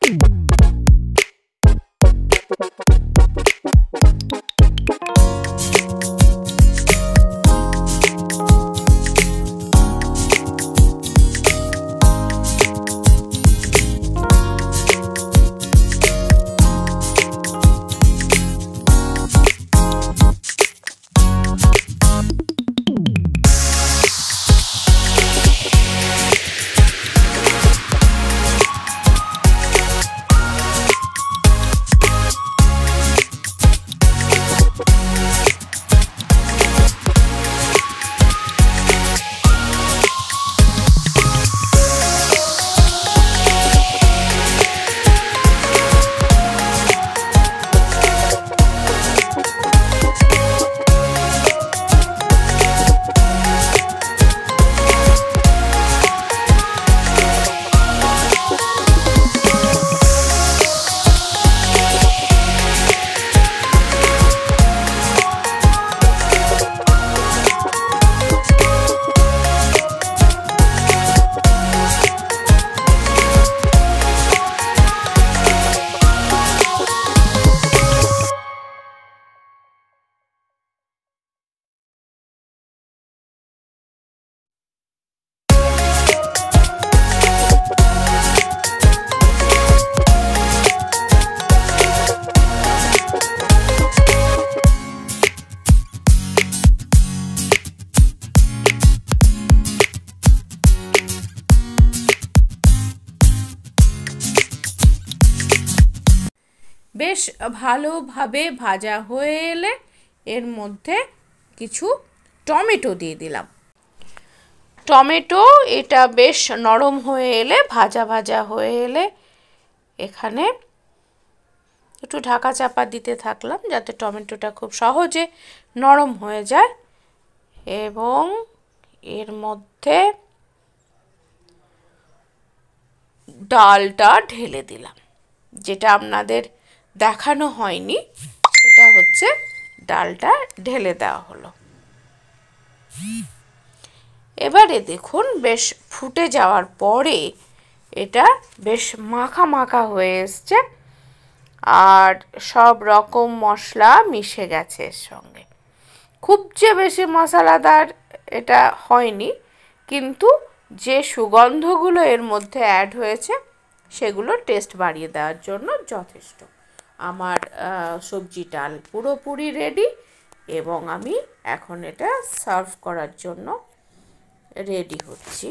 বেশ ভালোভাবে ভাজা হয়ে এলে এর মধ্যে কিছু টমেটো দিয়ে দিলাম। টমেটো এটা বেশ নরম হয়ে এলে, ভাজা ভাজা হয়ে এলে এখানে একটু ঢাকা চাপা দিতে থাকলাম যাতে টমেটোটা খুব সহজে নরম হয়ে যায়। এবং এর মধ্যে ডালটা ঢেলে দিলাম। যেটা আপনাদের দেখানো হয়নি সেটা হচ্ছে ডালটা ঢেলে দেওয়া হলো। এবারে দেখুন বেশ ফুটে যাওয়ার পরে এটা বেশ মাখা মাখা হয়ে এসছে আর সব রকম মশলা মিশে গেছে এর সঙ্গে। খুব যে বেশি মশলাদার এটা হয়নি, কিন্তু যে সুগন্ধগুলো এর মধ্যে অ্যাড হয়েছে সেগুলো টেস্ট বাড়িয়ে দেওয়ার জন্য যথেষ্ট। আমার সবজি ডাল পুরোপুরি রেডি এবং আমি এখন এটা সার্ভ করার জন্য রেডি হচ্ছি।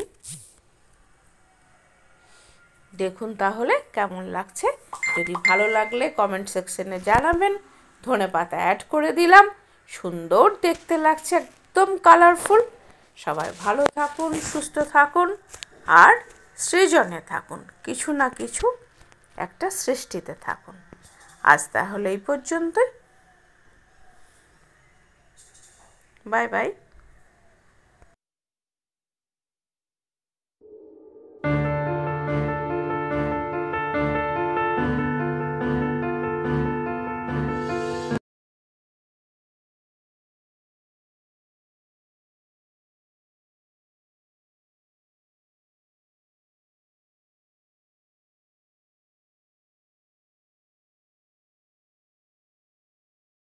দেখুন তাহলে কেমন লাগছে। যদি ভালো লাগলে কমেন্ট সেকশনে জানাবেন। ধনেপাতা অ্যাড করে দিলাম, সুন্দর দেখতে লাগছে, একদম কালারফুল। সবাই ভালো থাকুন, সুস্থ থাকুন আর সৃজনে থাকুন, কিছু না কিছু একটা সৃষ্টিতে থাকুন। আজ তাহলে এই পর্যন্তই। Bye by.